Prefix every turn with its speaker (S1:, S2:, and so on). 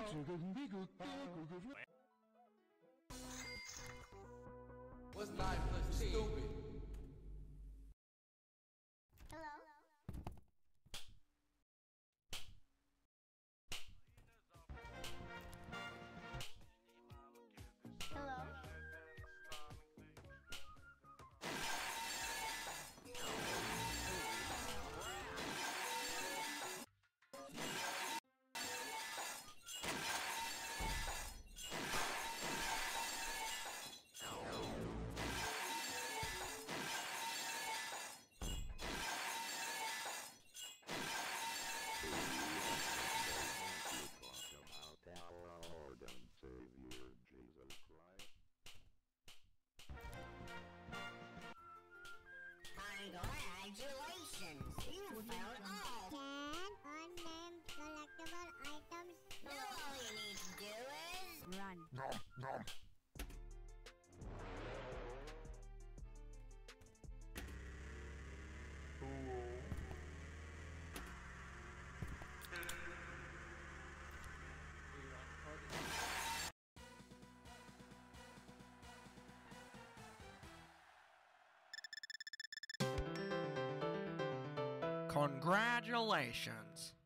S1: What's 9 plus 10? Stupid.
S2: Hello? Hello?
S3: Our Lord and Savior Jesus Christ.
S4: Congratulations! You found all
S2: 10 unnamed collectible items.
S4: Now all you need to do is
S2: Run.
S5: Nom, nom.
S6: Congratulations!